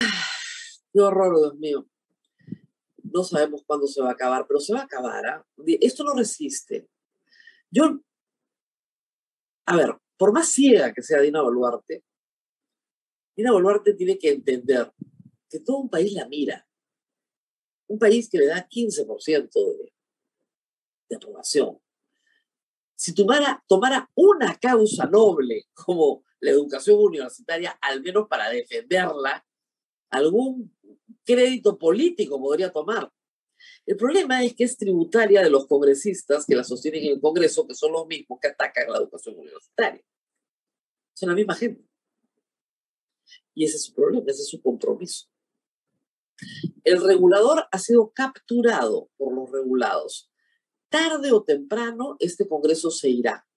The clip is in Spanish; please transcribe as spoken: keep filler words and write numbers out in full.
Qué horror, Dios mío. No sabemos cuándo se va a acabar, pero se va a acabar. ¿Ah? Esto no resiste. Yo, a ver, por más ciega que sea Dina Boluarte, Dina Boluarte tiene que entender que todo un país la mira. Un país que le da quince por ciento de, de aprobación. Si tomara, tomara una causa noble como la educación universitaria, al menos para defenderla, algún crédito político podría tomar. El problema es que es tributaria de los congresistas que la sostienen en el Congreso, que son los mismos que atacan la educación universitaria. Son la misma gente. Y ese es su problema, ese es su compromiso. El regulador ha sido capturado por los regulados. Tarde o temprano, este Congreso se irá.